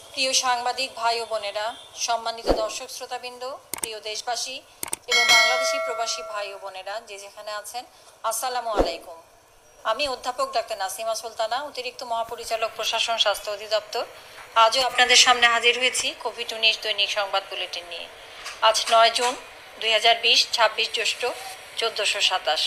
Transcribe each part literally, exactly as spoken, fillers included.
প্রিয় সাংবাদিক ভাই ও বোনেরা, সম্মানিত দর্শক শ্রোতাবৃন্দ, প্রিয় দেশবাসী এবং বাংলাদেশি প্রবাসী ভাই ও বোনেরা যে যেখানে আছেন, আসসালামু আলাইকুম। আমি অধ্যাপক ডাক্তার নাসিমা সুলতানা, অতিরিক্ত মহাপরিচালক প্রশাসন স্বাস্থ্য অধিদপ্তর। আজও আপনাদের সামনে হাজির হয়েছি কোভিড উনিশ দৈনিক সংবাদ বুলেটিন নিয়ে। আজ নয় জুন দুই হাজার বিশ, ছাব্বিশ জ্যৈষ্ঠ চোদ্দোশো সাতাশ।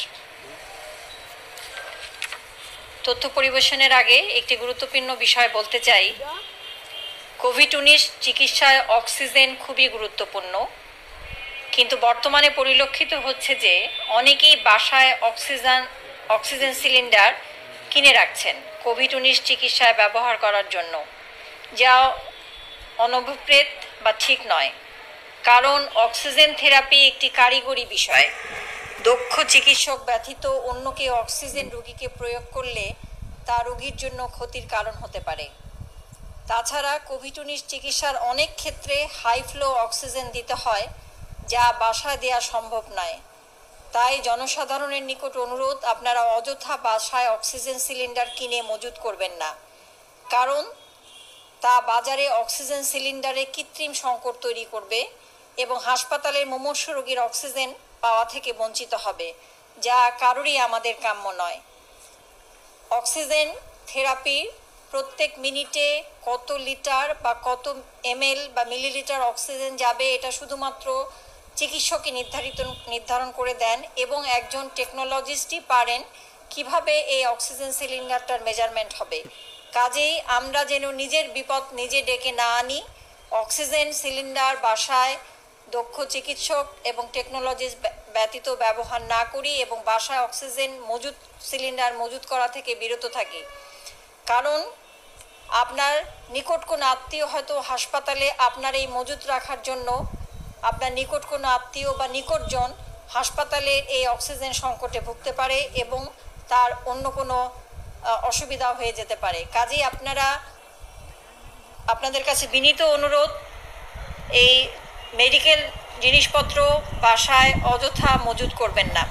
তথ্য পরিবেশনের আগে একটি গুরুত্বপূর্ণ বিষয় বলতে চাই। কোভিড উনিশ চিকিৎসায় অক্সিজেন খুবই গুরুত্বপূর্ণ, কিন্তু বর্তমানে পরিলক্ষিত হচ্ছে যে অনেকেই বাসায় অক্সিজেন অক্সিজেন সিলিন্ডার কিনে রাখছেন কোভিড উনিশ চিকিৎসায় ব্যবহার করার জন্য, যা অনভিপ্রেত বা ঠিক নয়। কারণ অক্সিজেন থেরাপি একটি কারিগরি বিষয়। দক্ষ চিকিৎসক ব্যতীত অন্য কেউ অক্সিজেন রোগীকে প্রয়োগ করলে তা রোগীর জন্য ক্ষতির কারণ হতে পারে। তাছাড়া কোভিড উনিশ চিকিৎসার অনেক ক্ষেত্রে হাই ফ্লো অক্সিজেন দিতে হয়, যা বাসায় দেওয়া সম্ভব নয়। তাই জনসাধারণের নিকট অনুরোধ, আপনারা অযথা বাসায় অক্সিজেন সিলিন্ডার কিনে মজুত করবেন না, কারণ তা বাজারে অক্সিজেন সিলিন্ডারে কৃত্রিম সংকট তৈরি করবে এবং হাসপাতালের মুমূর্ষু রোগীর অক্সিজেন পাওয়া থেকে বঞ্চিত হবে, যা কারোরই আমাদের কাম্য নয়। অক্সিজেন থেরাপি প্রত্যেক মিনিটে কত লিটার বা কত এমএল বা মিলিলিটার অক্সিজেন যাবে, এটা শুধুমাত্র চিকিৎসকই নির্ধারিত নির্ধারণ করে দেন এবং একজন টেকনোলজিস্টই পারেন কিভাবে এই অক্সিজেন সিলিন্ডারটার মেজারমেন্ট হবে। কাজেই আমরা যেন নিজের বিপদ নিজে ডেকে না আনি, অক্সিজেন সিলিন্ডার বাসায় দক্ষ চিকিৎসক এবং টেকনোলজিস্ট ব্যতীত ব্যবহার না করি এবং বাসায় অক্সিজেন মজুত সিলিন্ডার মজুত করা থেকে বিরত থাকি। কারণ আপনার নিকট কোনো আত্মীয় হয়তো হাসপাতালে আপনার এই মজুত রাখার জন্য, আপনার নিকট কোনো আত্মীয় বা নিকটজন হাসপাতালে এই অক্সিজেন সংকটে ভুগতে পারে এবং তার অন্য কোনো অসুবিধা হয়ে যেতে পারে। কাজেই আপনারা, আপনাদের কাছে বিনীত অনুরোধ, এই মেডিকেল জিনিসপত্র বাসায় অযথা মজুত করবেন না।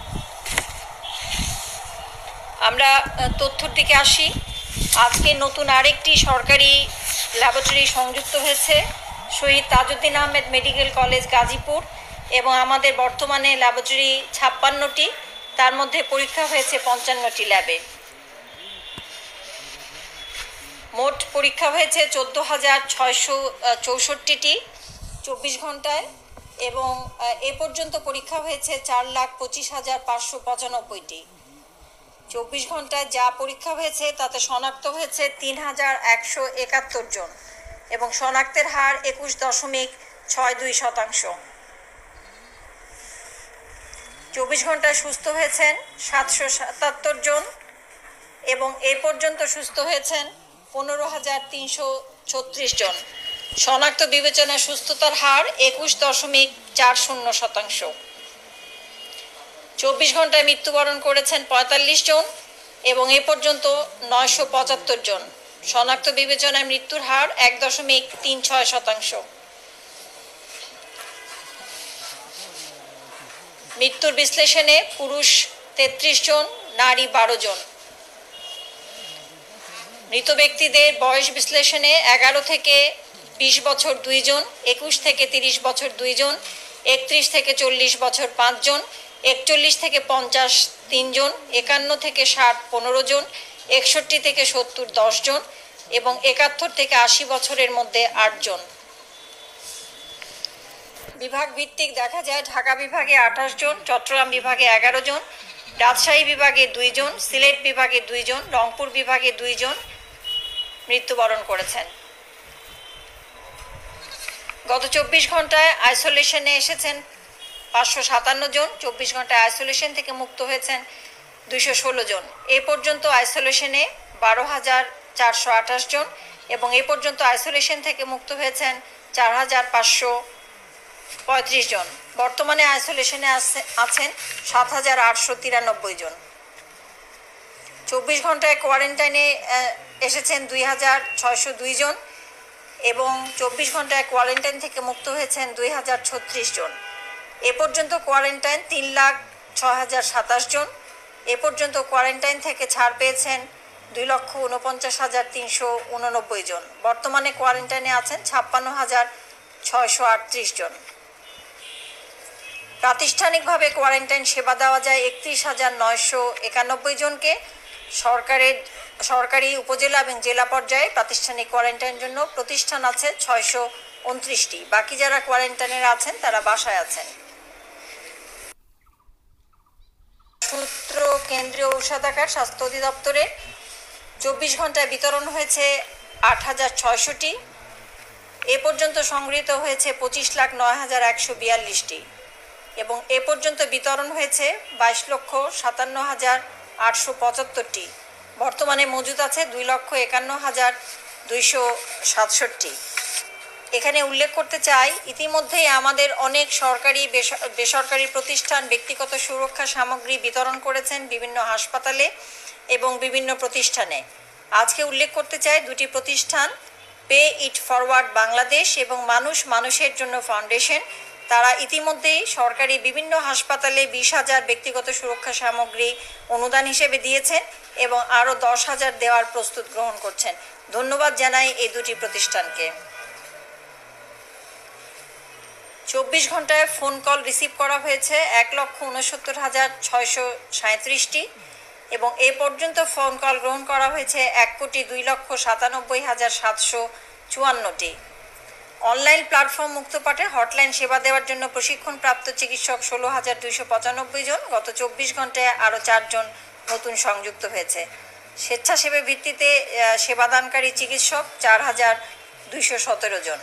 আমরা তথ্যর দিকে আসি। আজকে নতুন আরেকটি সরকারি ল্যাবরেটরি সংযুক্ত হয়েছে, শহীদ তাজউদ্দিন আহমেদ মেডিকেল কলেজ গাজীপুর, এবং আমাদের বর্তমানে ল্যাবরেটরি ছাপ্পান্নটি, তার মধ্যে পরীক্ষা হয়েছে পঞ্চান্নটি ল্যাবে। মোট পরীক্ষা হয়েছে চোদ্দো হাজার ছয়শো চৌষট্টিটি চব্বিশ ঘন্টায় এবং এ পর্যন্ত পরীক্ষা হয়েছে চার লাখ পঁচিশ হাজার পাঁচশো পঁচানব্বইটি চব্বিশ ঘন্টায়। যা পরীক্ষা হয়েছে তাতে শনাক্ত হয়েছে তিন হাজার একশো একাত্তর জন এবং শনাক্তের হার একুশ দশমিক ছয় দুই শতাংশ। চব্বিশ ঘন্টায় সুস্থ হয়েছেন সাতশো সাতাত্তর জন এবং এ পর্যন্ত সুস্থ হয়েছেন পনেরো হাজার তিনশো ছত্রিশ জন। শনাক্ত বিবেচনায় সুস্থতার হার একুশ দশমিক চার শূন্য শতাংশ। চব্বিশ ঘন্টায় মৃত্যুবরণ করেছেন পঁয়তাল্লিশ জন এবং এ পর্যন্ত নয়শো পঁচাত্তর জন। শনাক্ত বিবেচনায় মৃত্যুর হার এক দশমিক তিন ছয় শতাংশ। মৃত্যুর বিশ্লেষণে পুরুষ তেত্রিশ জন, নারী বারো জন। মৃত ব্যক্তিদের বয়স বিশ্লেষণে এগারো থেকে বিশ বছর দুইজন, একুশ থেকে তিরিশ বছর দুইজন, একত্রিশ থেকে চল্লিশ বছর পাঁচজন, একচল্লিশ থেকে পঞ্চাশ তিনজন, একান্ন থেকে ষাট পনেরো জন, একষট্টি থেকে সত্তর দশ জন এবং একাত্তর থেকে আশি বছরের মধ্যে আটজন। বিভাগ ভিত্তিক দেখা যায় ঢাকা বিভাগে আঠাশ জন, চট্টগ্রাম বিভাগে এগারো জন, রাজশাহী বিভাগে দুইজন, সিলেট বিভাগে দুইজন, রংপুর বিভাগে দুইজন মৃত্যুবরণ করেছেন। গত চব্বিশ ঘন্টায় আইসোলেশনে এসেছেন পাঁচশো সাতান্ন জন, চব্বিশ ঘন্টায় আইসোলেশন থেকে মুক্ত হয়েছেন দুইশো ষোলো জন। এ পর্যন্ত আইসোলেশনে বারো হাজার চারশো আঠাশ জন এবং এ পর্যন্ত আইসোলেশন থেকে মুক্ত হয়েছেন চার হাজার পাঁচশো পঁয়ত্রিশ জন। বর্তমানে আইসোলেশনে আছেন সাত হাজার আটশো তিরানব্বই জন। চব্বিশ ঘন্টায় কোয়ারেন্টাইনে এসেছেন দুই হাজার ছয়শো দুই জন এবং চব্বিশ ঘন্টায় কোয়ারেন্টাইন থেকে মুক্ত হয়েছেন দুই হাজার ছত্রিশ জন। এ পর্যন্ত কোয়ারেন্টাইন তিন লাখ ছয় হাজার সাতাশ জন। এ পর্যন্ত কোয়ারেন্টাইন থেকে ছাড় পেয়েছেন দুই লক্ষ উনপঞ্চাশ হাজার তিনশো উননব্বই জন। বর্তমানে কোয়ারেন্টাইনে আছেন ছাপ্পান্ন হাজার ছয়শো আটত্রিশ জন। প্রাতিষ্ঠানিকভাবে কোয়ারেন্টাইন সেবা দেওয়া যায় একত্রিশ হাজার নয়শো একানব্বই জনকে। সরকারের সরকারি উপজেলা এবং জেলা পর্যায়ে প্রাতিষ্ঠানিক কোয়ারেন্টাইনের জন্য প্রতিষ্ঠান আছে ছয়শো উনত্রিশটি। বাকি যারা কোয়ারেন্টাইনে আছেন তারা বাসায় আছেন। সূত্র কেন্দ্রীয় ঔষধাগার স্বাস্থ্য অধিদপ্তরে চব্বিশ ঘন্টায় বিতরণ হয়েছে আট হাজার ছয়শোটি। এ পর্যন্ত সংগৃহীত হয়েছে পঁচিশ লাখ নয় হাজার একশো বিয়াল্লিশটি এবং এ পর্যন্ত বিতরণ হয়েছে বাইশ লক্ষ সাতান্ন হাজার আটশো পঁচাত্তরটি। বর্তমানে মজুদ আছে দুই লক্ষ একান্ন হাজার দুইশো সাতষট্টি। এখানে উল্লেখ করতে চাই, ইতিমধ্যেই আমাদের অনেক সরকারি বেসরকারি প্রতিষ্ঠান ব্যক্তিগত সুরক্ষা সামগ্রী বিতরণ করেছেন বিভিন্ন হাসপাতালে এবং বিভিন্ন প্রতিষ্ঠানে। আজকে উল্লেখ করতে চাই দুটি প্রতিষ্ঠান, পে ইট ফরওয়ার্ড বাংলাদেশ এবং মানুষ মানুষের জন্য ফাউন্ডেশন। তারা ইতিমধ্যেই সরকারি বিভিন্ন হাসপাতালে বিশ হাজার ব্যক্তিগত সুরক্ষা সামগ্রী অনুদান হিসেবে দিয়েছেন এবং আরও দশ হাজার দেওয়ার প্রস্তুত গ্রহণ করছেন। ধন্যবাদ জানাই এই দুটি প্রতিষ্ঠানকে। চব্বিশ ঘন্টায় ফোন কল রিসিভ করা হয়েছে এক লক্ষ উনসত্তর হাজার ছয়শো সাঁত্রিশটি এবং এ পর্যন্ত ফোন কল গ্রহণ করা হয়েছে এক কোটি দুই লক্ষ সাতানব্বই হাজার সাতশো চুয়ান্নটি। অনলাইন প্ল্যাটফর্ম মুক্তপাঠে হটলাইন সেবা দেওয়ার জন্য প্রশিক্ষণপ্রাপ্ত চিকিৎসক ষোলো হাজার দুইশো পঁচানব্বই জন। গত চব্বিশ ঘন্টায় আরও চারজন নতুন সংযুক্ত হয়েছে। স্বেচ্ছাসেবী ভিত্তিতে সেবাদানকারী চিকিৎসক চার হাজার দুইশো সতেরো জন।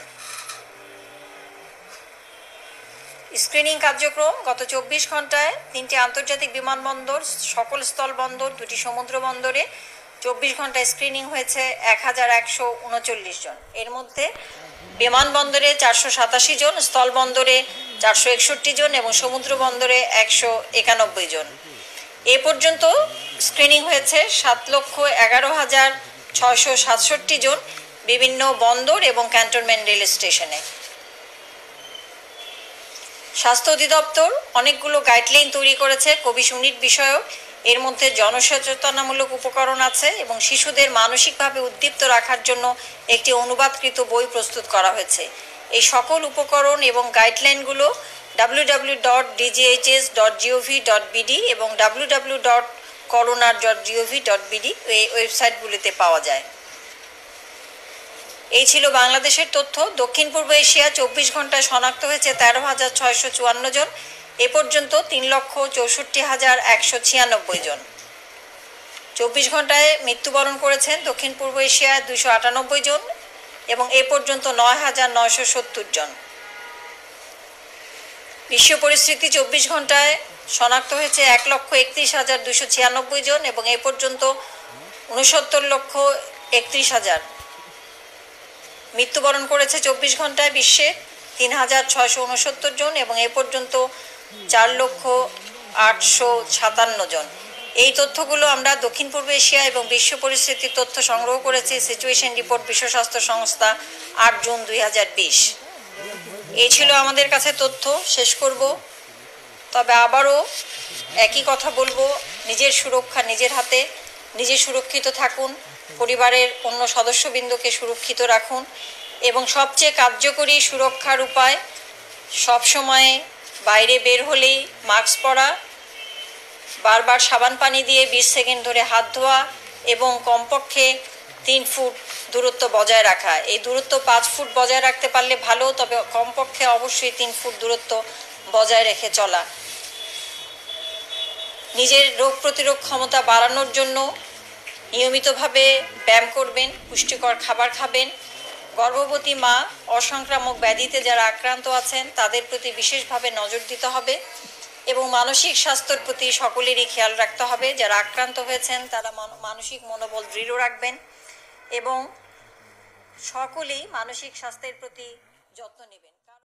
স্ক্রিনিং কার্যক্রম গত চব্বিশ ঘন্টায় তিনটি আন্তর্জাতিক বিমানবন্দর, সকল স্থলবন্দর, দুটি সমুদ্র বন্দরে চব্বিশ ঘন্টায় স্ক্রিনিং হয়েছে এক হাজার একশো উনচল্লিশ জন। এর মধ্যে বিমানবন্দরে চারশো সাতাশি জন, স্থলবন্দরে চারশো একষট্টি জন এবং সমুদ্র বন্দরে একশো একানব্বই জন। এ পর্যন্ত স্ক্রিনিং হয়েছে সাত লক্ষ এগারো হাজার ছয়শো সাতষট্টি জন বিভিন্ন বন্দর এবং ক্যান্টনমেন্ট রেল স্টেশনে। স্বাস্থ্য অধিদপ্তর অনেকগুলো গাইডলাইন তৈরি করেছে কোভিড উনিশ বিষয়ক। এর মধ্যে জনসচেতনামূলক উপকরণ আছে এবং শিশুদের মানসিকভাবে উদ্দীপ্ত রাখার জন্য একটি অনুবাদকৃত বই প্রস্তুত করা হয়েছে। এই সকল উপকরণ এবং গাইডলাইনগুলো W W W dot DGHS dot GOV dot BD এবং W W W dot corona dot GOV dot BD এই ওয়েবসাইটগুলিতে পাওয়া যায়। এই ছিল বাংলাদেশের তথ্য। দক্ষিণ পূর্ব এশিয়া চব্বিশ ঘন্টায় শনাক্ত হয়েছে তেরো হাজার ছয়শো চুয়ান্ন জন। এ পর্যন্ত তিন লক্ষ চৌষট্টি হাজার একশো ছিয়ানব্বই জন। চব্বিশ ঘন্টায় মৃত্যুবরণ করেছেন দক্ষিণ পূর্ব এশিয়ায় দুইশো আটানব্বই জন এবং এ পর্যন্ত নয় হাজার নয়শো সত্তর জন। বিশ্ব পরিস্থিতি চব্বিশ ঘন্টায় শনাক্ত হয়েছে এক লক্ষ একত্রিশ হাজার দুইশো ছিয়ানব্বই জন এবং এ পর্যন্ত উনসত্তর লক্ষ একত্রিশ হাজার। মৃত্যুবরণ করেছে চব্বিশ ঘন্টায় বিশ্বে তিন হাজার ছয়শো উনসত্তর জন এবং এ পর্যন্ত চার লক্ষ আটশো সাতান্ন জন। এই তথ্যগুলো আমরা দক্ষিণ পূর্ব এশিয়া এবং বিশ্ব পরিস্থিতির তথ্য সংগ্রহ করেছি সিচুয়েশন রিপোর্ট বিশ্ব স্বাস্থ্য সংস্থা আট জুন দুই হাজার বিশ। এই ছিল আমাদের কাছে তথ্য। শেষ করব, তবে আবারও একই কথা বলবো, নিজের সুরক্ষা নিজের হাতে। নিজে সুরক্ষিত থাকুন, পরিবারের অন্য সদস্যবৃন্দকে সুরক্ষিত রাখুন এবং সবচেয়ে কার্যকরী সুরক্ষার উপায় সবসময় বাইরে বের হলেই মাস্ক পরা, বারবার সাবান পানি দিয়ে বিশ সেকেন্ড ধরে হাত ধোয়া এবং কমপক্ষে তিন ফুট দূরত্ব বজায় রাখা। এই দূরত্ব পাঁচ ফুট বজায় রাখতে পারলে ভালো, তবে কমপক্ষে অবশ্যই তিন ফুট দূরত্ব বজায় রেখে চলা। নিজের রোগ প্রতিরোধ ক্ষমতা বাড়ানোর জন্য নিয়মিতভাবে ব্যায়াম করবেন, পুষ্টিকর খাবার খাবেন। গর্ভবতী মা, অসংক্রামক ব্যাধিতে যারা আক্রান্ত আছেন তাদের প্রতি বিশেষভাবে নজর দিতে হবে এবং মানসিক স্বাস্থ্যের প্রতি সকলেরই খেয়াল রাখতে হবে। যারা আক্রান্ত হয়েছেন তারা মানসিক মনোবল দৃঢ় রাখবেন এবং সকলেই মানসিক স্বাস্থ্যের প্রতি যত্ন নেবেন।